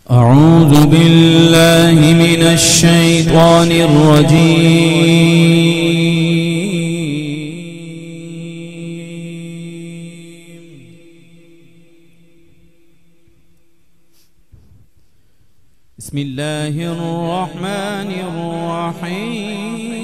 أعوذ بالله من الشيطان الرجيم. بسم الله الرحمن الرحيم.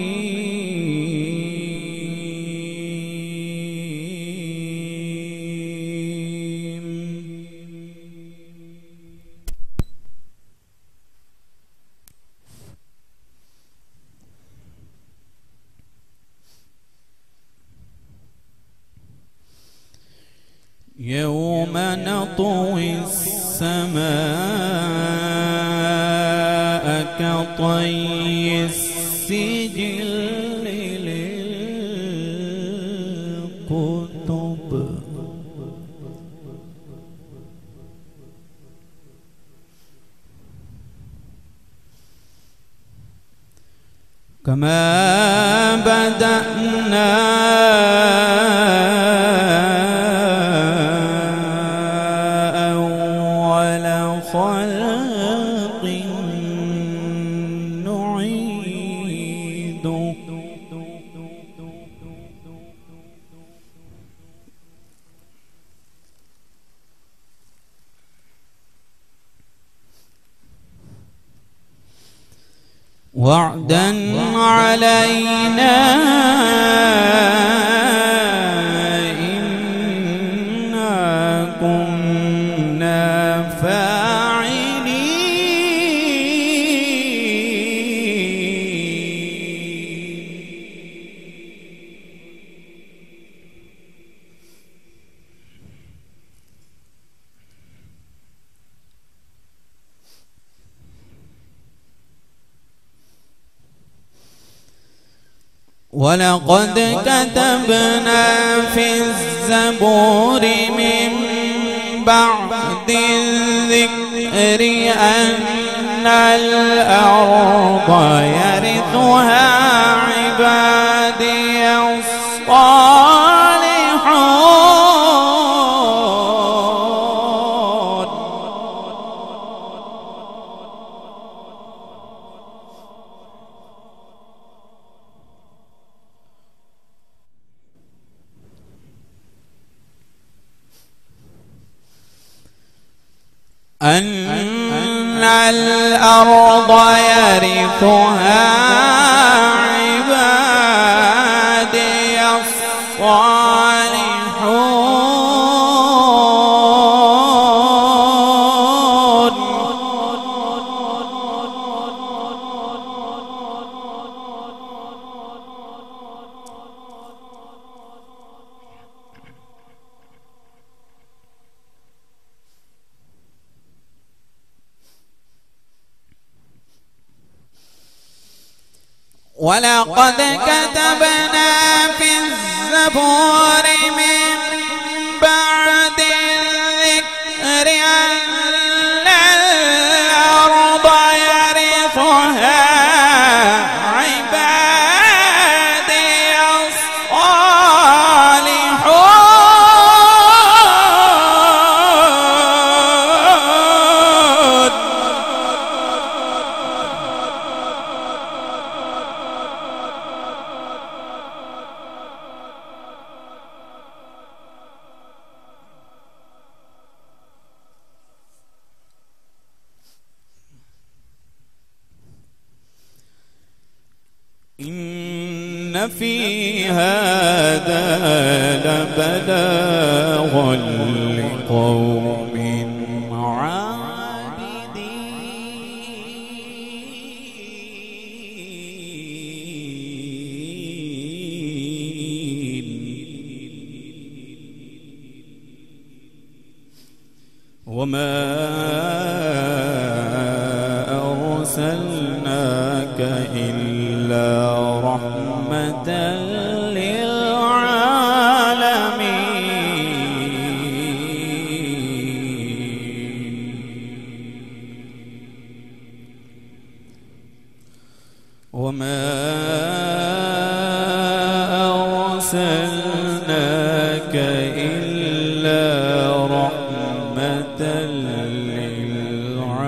يوم نطوي السماء كطي السجل للكتب كما بدأنا خلق نعيد وعدا علينا إنا كنا ولقد كتبنا في الزبور من بعد الذكر أن الأرض يرثها عبادي الصالحون أن الأرض يرثها عبادي الصالحون ولقد كتبنا في الزبور من بعد الذكر أن الأرض يرثها عبادي الصالحون إن في هذا لبلاغا لقوم عابدين وما أرسلناك إلا رحمة للعالمين وما أرسلناك إلا رحمة للعالمين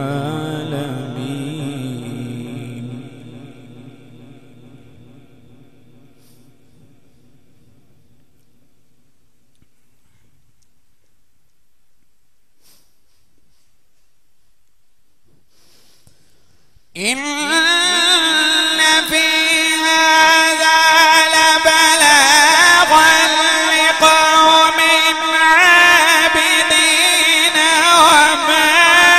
إن في هذا لبلاغا لقوم عابدين وما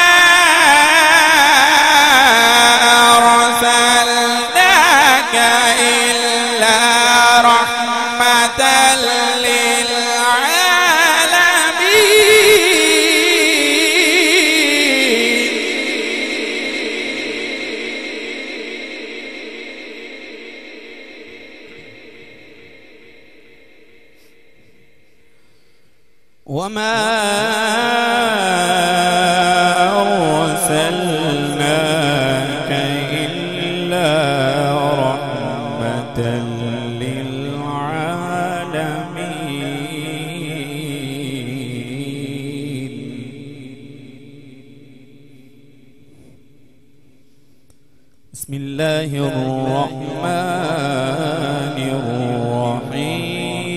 أرسلناك إلا رحمة وما أرسلناك إلا رحمة للعالمين. بسم الله الرحمن الرحيم.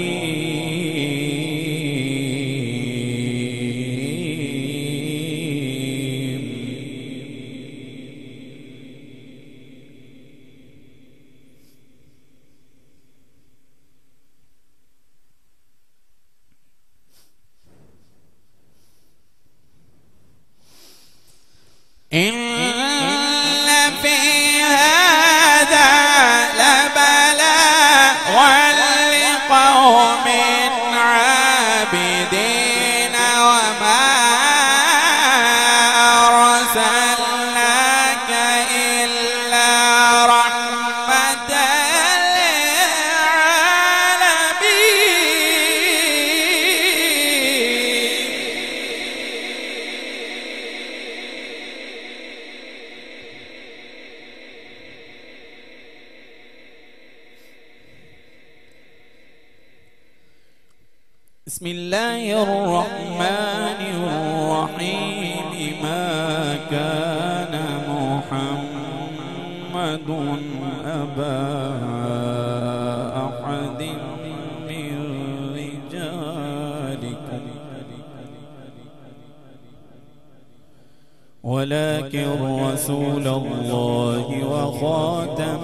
إن في هذا لبلاغا لقوم عابدين وما أرسلناك إلا رحمة بسم الله الرحمن الرحيم. ما كان محمد أبا أحد من رجالكم ولكن رسول الله وخاتم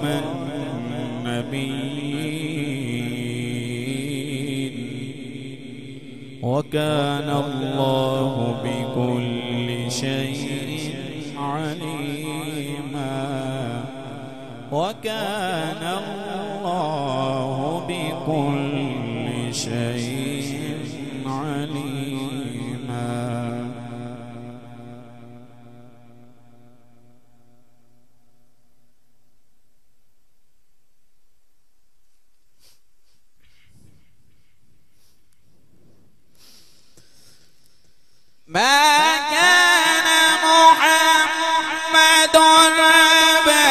النبيين وكان الله بكل شيء عليما. وكان الله بكل شيء عليما. ما كان محمد أبا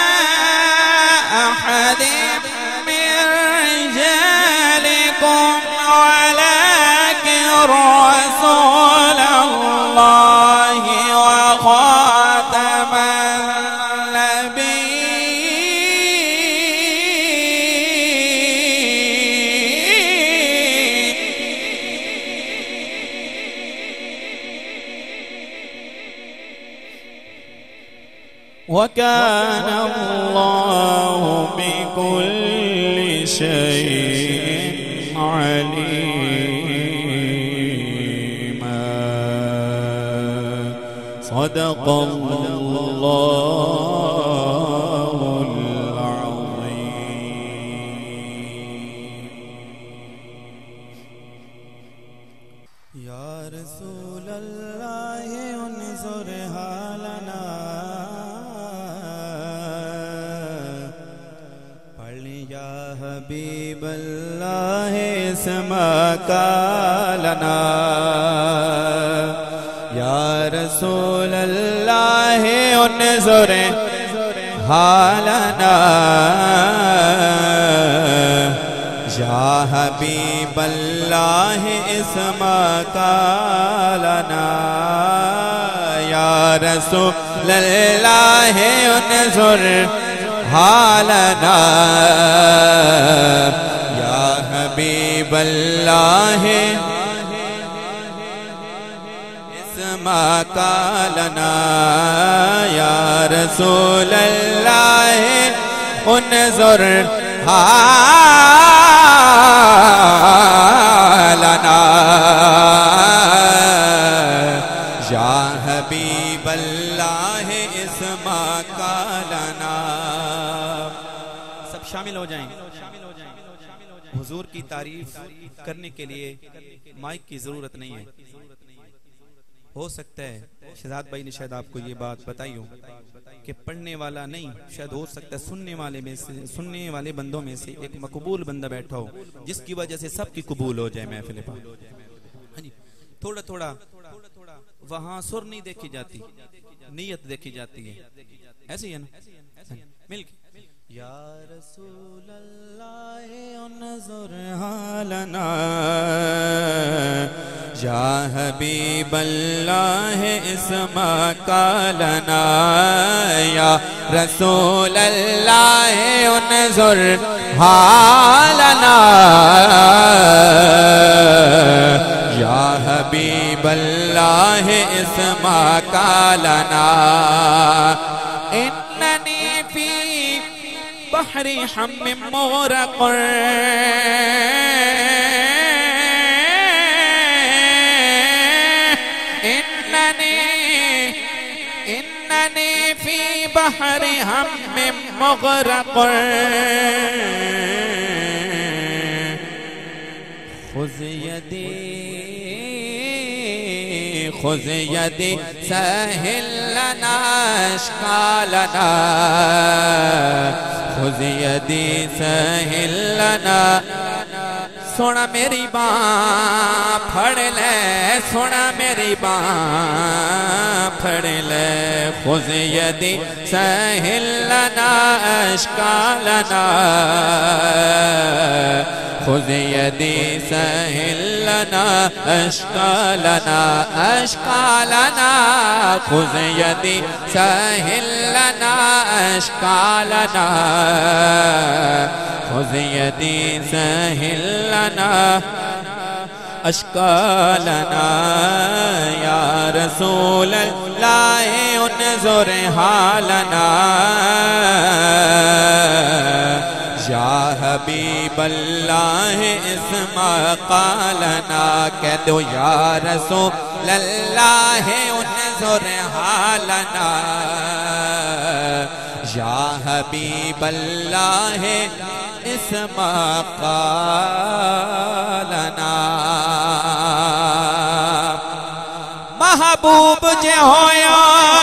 أحد من رجالكم ولكن رسول الله وخاتم وكان الله بكل شيء عليما. صدق الله العظيم. يا رسول الله انظر حالنا يا حبيب الله اسمعك لنا. يا رسول الله انظر حالنا. يا حبيب الله اسمعك لنا. يا رسول الله انظر حالنا. يا حبيب الله इस्मा लना या रसूल अल्लाह उन्ज़ुर हालना या हबीब अल्लाह इस्मा लना। सब शामिल हो जाएं। हुजूर की तारीफ करने के लिए माइक की जरूरत नहीं है। हो सकता है शहजाद भाई ने शायद आपको ये बात बताई हो कि पढ़ने वाला नहीं, शायद हो सकता है सुनने वाले बंदों में से एक मकबूल बंदा बैठा हो जिसकी वजह से सबकी कबूल हो जाए महफिल पर। हाँ जी, थोड़ा थोड़ा वहां सुर नहीं देखी जाती, नीयत देखी जाती है, ऐसे ही है ना। मिल या रसूल अल्लाह उन्ज़ुर हालना या हबीब अल्लाह इस्मा लना या रसूल अल्लाह उन्ज़ुर हालना या हबीब अल्लाह इस्मा लना। इन्ननी फी बहरी हम्मिम मुग़रक़ इन्ननी फी बहरी हम्मिम मुग़रक़ खुज़ यदी सहिल लना अश्कालना खुज़ यदी सहिल लना। सोना मेरी बाँ फड़ ले, सोना मेरी बाँ फड़ ले खुज़ यदी सहिल लना अश्कालना खुज़ यदी सहिल लना अश्कालना अश्कालना खुज़ यदी सहिल लना अश्कालना खुज़ यदी सहिल लना अश्कालना या रसूल अल्लाह उन्ज़ुर हालना या हबीब अल्लाह इस्मा लना। कह दो या रसूल अल्लाह उन्ज़ुर हालना या हबीब अल्लाह इस्मा लना। महबूब जे होया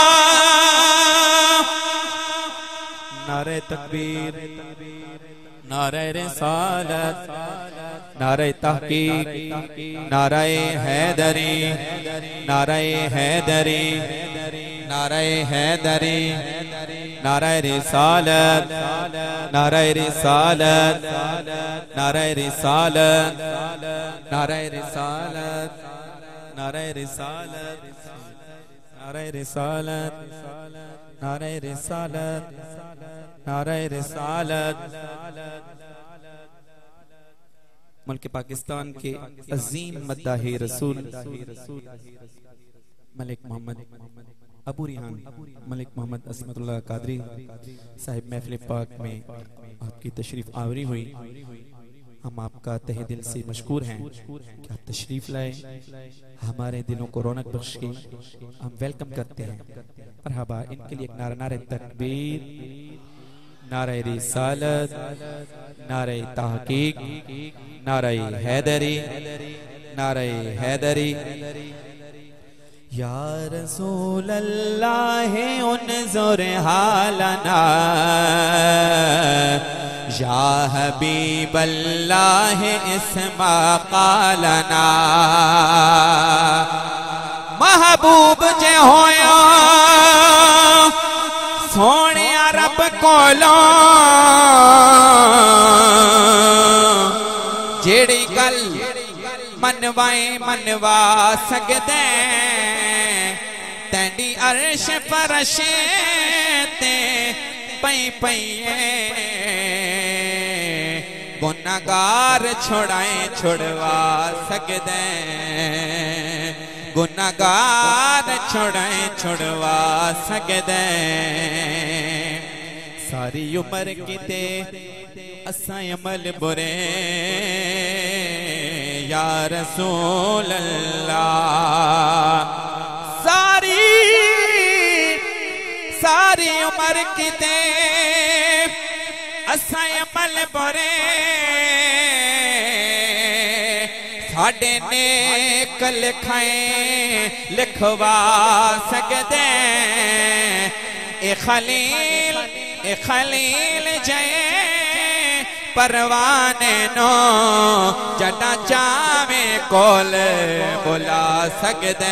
नारे तकबीर, नारे रिसालत, नारे तहकीक, नारे हैदरी, नारे हैदरी, नारे हैदरी, नारे रिसालत, नारे रिसालत, नारे रिसालत, नारे रिसालत, नारे रिसालत, नारे रिसालत, नारे रिसालत, नारे रिसालत। मुल्क पाकिस्तान के अजीम मद्दाही रसूल मलिक मोहम्मद अबू रिहान मलिक मोहम्मद असमतुल्लाह कादरी साहिब महफिल पाक में आपकी तशरीफ आवरी हुई। हम आपका तहे दिल से मशकूर हैं कि आप तशरीफ लाए, हमारे दिलों को रौनक बख्श की। हम वेलकम करते हैं। मरहबा। इनके लिए एक नारा, नारे तकबीर, नारे रिसालत, नारे तहकीक, नारे हैदरी, नारे हैदरी। या रसूल अल्लाह उन्ज़ुर हालना या हबीब अल्लाह इस्मा लना। महबूब जे होया सोने रब कोलो जेड़ी गल मनवाए मनवा सकदे तेंदी अर्श फरश ते पई पईए गुनाहगार छुड़ाए छुड़वा सकदे गुनाहगार छुड़ाए छुड़वा सकदे सारी उम्र किते असां अमल बुरे या रसूल अल्लाह सारी उम्र किते असां अमल बुरे साडे नेक लिखाए लिखवा सकदे ए खलील जय परवाने नो जड़ा चावे कोल बुला सकदे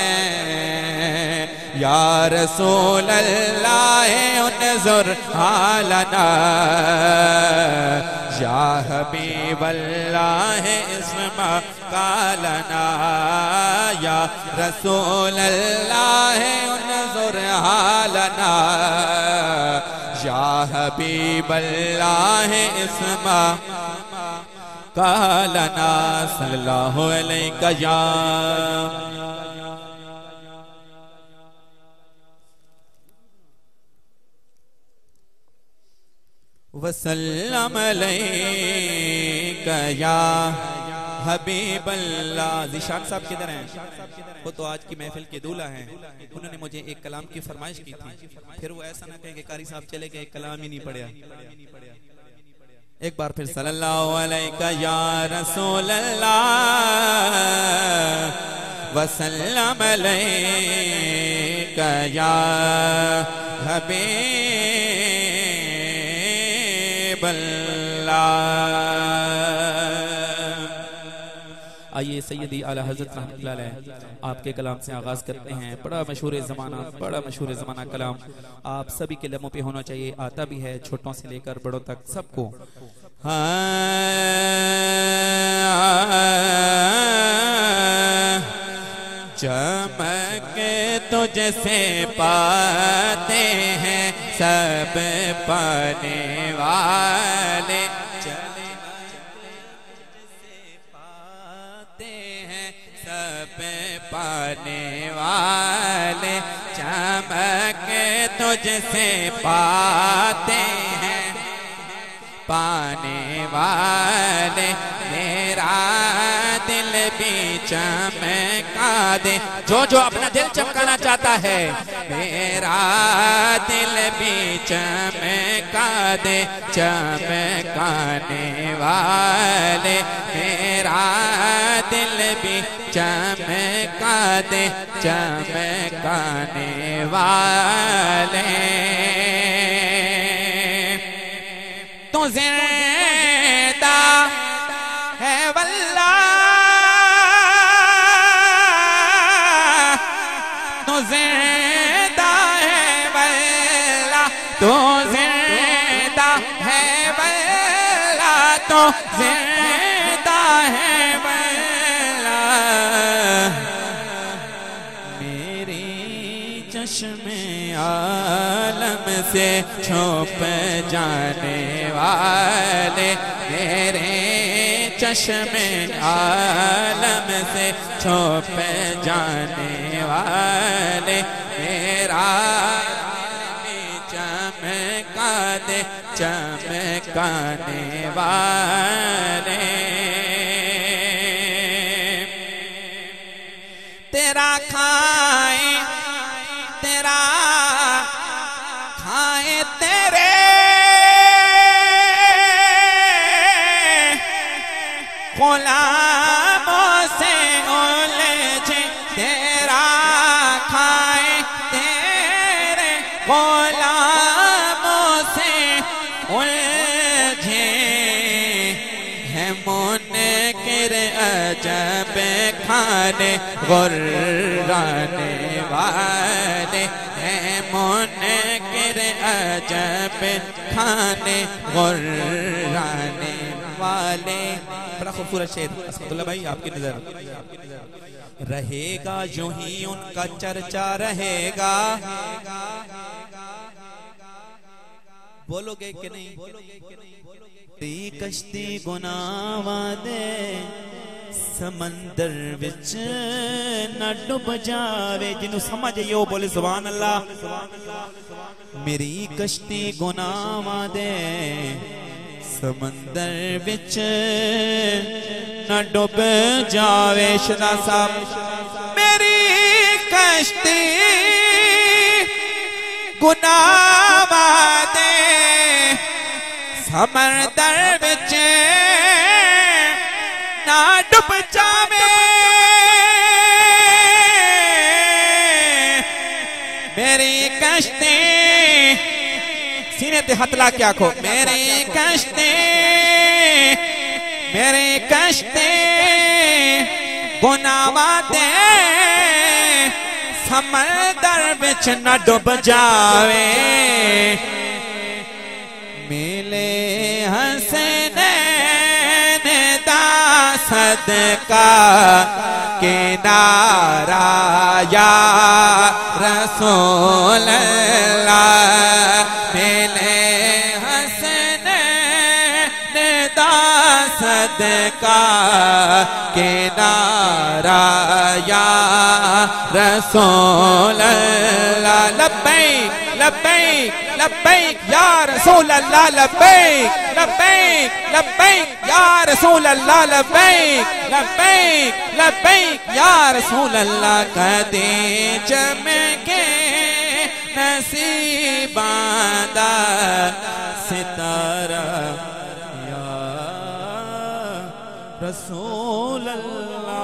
या रसूल अल्लाह उन्ज़ुर हालना या हबीब अल्लाह इस्मा कालना या रसूल अल्लाह उन्ज़ुर हालना या हबीब अल्लाह इस्मा कालना सल्लल्लाहु अलैहि या वसल्लम अलैका या हबीब अल्लाह। ज़िशान साहब किधर हैं? वो तो आज की महफिल के दूल्हा हैं। उन्होंने मुझे एक कलाम की फरमाइश की थी, फिर वो ऐसा ना कहे कि कारी साहब चले गए, कलाम ही नहीं पढ़ा। एक बार फिर सल्लल्लाहु अलैका या रसूल अल्लाह वसल्लम अलैका या हबीब अल्लाह। आइए सैयदी आला हज़रत रहमतुल्लाह अलैह आपके कलाम से आगाज करते हैं। बड़ा मशहूर ज़माना कलाम आप सभी के लबों पे होना चाहिए, आता भी है छोटों से लेकर बड़ों तक सबको। चमक तुझसे पाते हैं सब पाने वाले, पाने वाले चमक तुझसे पाते हैं पाने वाले, मेरा दिल भी चमका दे। जो जो अपना दिल चमकाना चाहता है मेरा दिल भी चमका दे, चमकाने वाले मेरा दिल भी चमका दे, चमकाने वाले। तू ज़िंदा है वल्लाह, तू ज़िंदा है वल्लाह, तू ज़िंदा है वल्लाह, तू ज़िंदा है वल्लाह। मेरी चश्मे आलम से छुप जाने वाले, मेरे चश्मे आलम से छुप जाने वाले, मेरा चमका दे, चमकाने वाले। तेरा खाए तेरा खाए तेरे गुलामों से उलझे, तेरा खाए तेरे गुलामों से उलझे है मुनकिर अजब खाने गुर्राने वाले, है मुनकिर अजब खाने गुर्राने वाले। बड़ा खूबसूरत शेर असदुल्लाह भाई आपकी नजर। रहेगा यूं ही उनका चर्चा रहेगा, बोलोगे कि नहीं? कश्ती गुनावा दे समंदर विच न डुब जावे। जिन्हों समझ यो बोले सुभान अल्लाह। मेरी कश्ती गुनाहां दे समंदर विच न डुब जावे। शदा साहब मेरी कश्ती गुनाहां दे समंदर विच ना डुब जावे। मेरी कश्ती सीने ते हाथ ला के आखो मेरी कश्ती गुनाहां दे समंदर विच न डुब जावे। मिले हसनैन दा सदका किनारा या रसूल अल्लाह। मिले हसनैन दा सदका किनारा या रसूल अल्लाह। लब्बैक लब्बैक लब्बैक या रसूल अल्लाह। लब्बैक लब्बैक लब्बैक या रसूल अल्लाह। लब्बैक लब्बैक लब्बैक या रसूल अल्लाह। कदे चमके नसीबां दा सितारा या रसूल अल्लाह।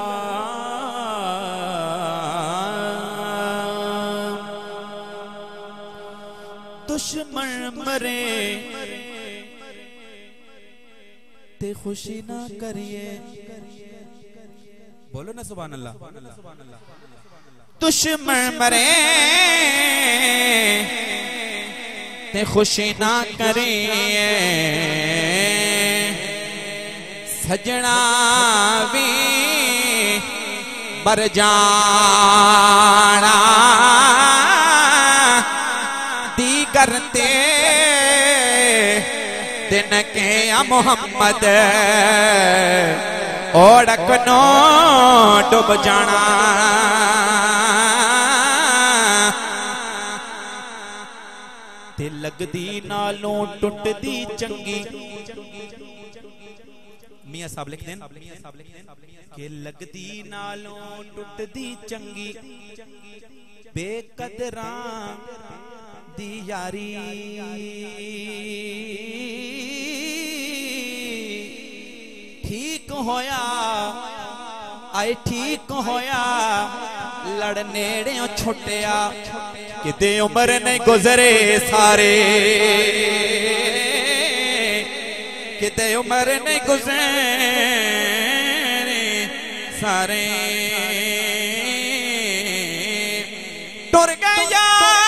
दुश्मन मरे ते खुशी ना करिए। बोलो ना सुभान अल्लाह। दुश्मन मरे ते खुशी ना करिए। सजना भी मर जाना दी करते दिन के मोहम्मद ओढ़क नो डुब जाना। ते लगदी नालों टुटदी चंगी। मियां साहब लिख देन के लगदी नालों टुटदी चंगी। बेकदरां दी यारी ठीक होया आए ठीक होया लड़ नेड़े छुटिया। किते उम्र नहीं गुजरे सारे किते उम्र नहीं गुजरे सारे। टुर गया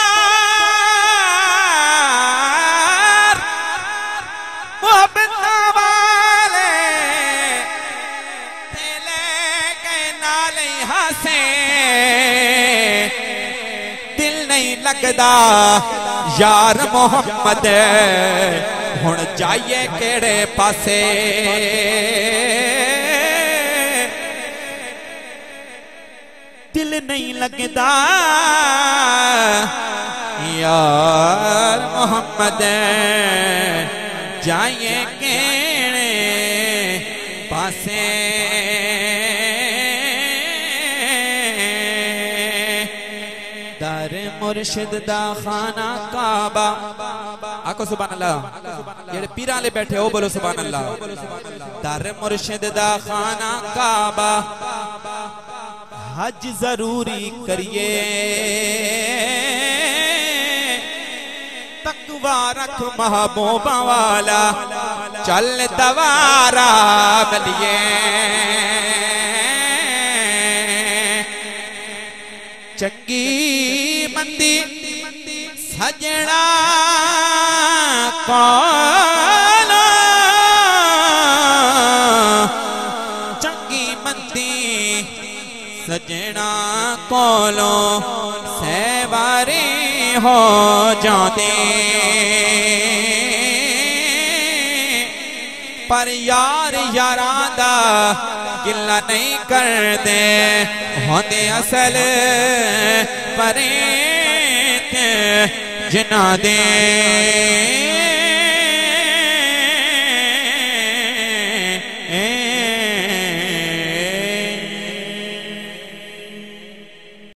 लगदा यार मोहम्मद हुण जाइए केड़े पासे। दिल नहीं लगदा यार मोहम्मद जाइए केड़े पासे। मुर्शिद दा खाना काबा। आको सुभान अल्लाह। जेड़े पीरां ले बैठे हो बोलो सुभान अल्लाह। दर मुर्शिद दा खाना काबा। हज जरूरी करिए तकवा रख महबूबा वाला। चल दवारा बलिए चंगी मंदी सजना कौन चंगी मंदी सजना कोलो सहवारी हो जाते। पर यार यारादा गिला नहीं करते होंदे असल परे जिन्ना दे